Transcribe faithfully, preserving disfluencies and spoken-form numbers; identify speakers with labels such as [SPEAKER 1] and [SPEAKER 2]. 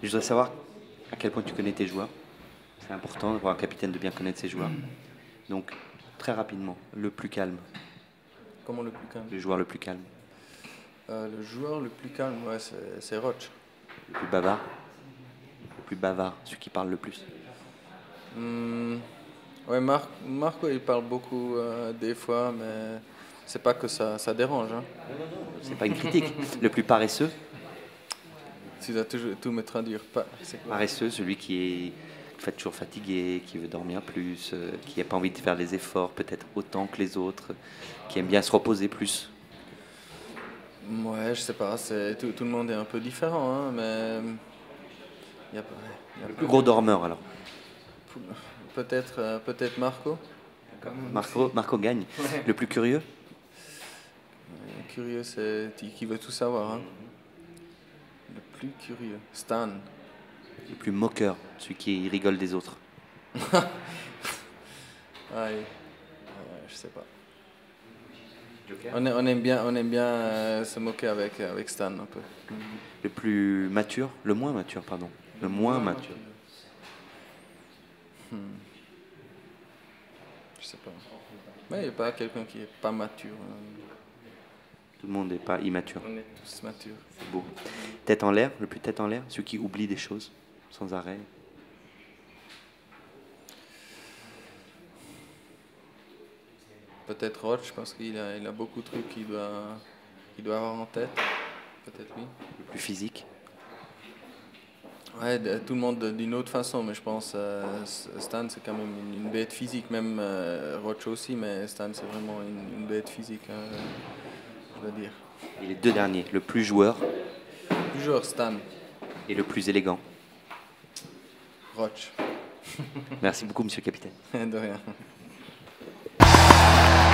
[SPEAKER 1] Je voudrais savoir à quel point tu connais tes joueurs. C'est important pour un capitaine de bien connaître ses joueurs. Donc, très rapidement, le plus calme,
[SPEAKER 2] Comment le plus calme?
[SPEAKER 1] le joueur le plus calme,
[SPEAKER 2] Euh, le joueur le plus calme, ouais, c'est c'est Roch.
[SPEAKER 1] le plus bavard, le plus bavard, celui qui parle le plus.
[SPEAKER 2] Hmm, ouais, Mar- Marco, il parle beaucoup euh, des fois, mais c'est pas que ça, ça dérange. Hein.
[SPEAKER 1] C'est pas une critique. Le plus paresseux,
[SPEAKER 2] Tu dois toujours tout me traduire. Pas, c'est quoi?
[SPEAKER 1] paresseux, celui qui est fait toujours fatigué, qui veut dormir plus, euh, qui n'a pas envie de faire les efforts peut-être autant que les autres, qui aime bien se reposer plus.
[SPEAKER 2] Ouais, je sais pas, c'est, tout, tout le monde est un peu différent, hein, mais il y a, pas- y a
[SPEAKER 1] Le
[SPEAKER 2] pas-
[SPEAKER 1] plus gros dormeur alors.
[SPEAKER 2] peut-être euh, peut-être Marco.
[SPEAKER 1] Marco, Marco gagne. Le plus curieux,
[SPEAKER 2] Euh, Curieux, c'est qui qui veut tout savoir. Hein. Le plus curieux, Stan.
[SPEAKER 1] le plus moqueur, celui qui rigole des autres.
[SPEAKER 2] Ouais, euh, je sais pas. On, a- on aime bien, on aime bien euh, se moquer avec, avec Stan un peu.
[SPEAKER 1] Le plus mature, le moins mature, pardon. Le moins mature.
[SPEAKER 2] Je sais pas. Mais il n'y a pas quelqu'un qui est pas mature. hein.
[SPEAKER 1] Tout le monde n'est pas immature.
[SPEAKER 2] On est tous matures.
[SPEAKER 1] C'est beau. Tête en l'air, le plus tête en l'air, celui qui oublie des choses sans arrêt.
[SPEAKER 2] Peut-être Roche, parce qu'il a, il a beaucoup de trucs qu'il doit, qu'il doit avoir en tête. Peut-être lui.
[SPEAKER 1] Le plus physique,
[SPEAKER 2] Ouais, de- tout le monde de- d'une autre façon, mais je pense euh, Stan c'est quand même une, une bête physique, même euh, Roche aussi, mais Stan c'est vraiment une, une bête physique, hein, je veux dire.
[SPEAKER 1] et les deux derniers, le plus joueur
[SPEAKER 2] Toujours Stan,
[SPEAKER 1] et le plus élégant.
[SPEAKER 2] Roche,
[SPEAKER 1] Merci beaucoup, monsieur le capitaine.
[SPEAKER 2] de rien.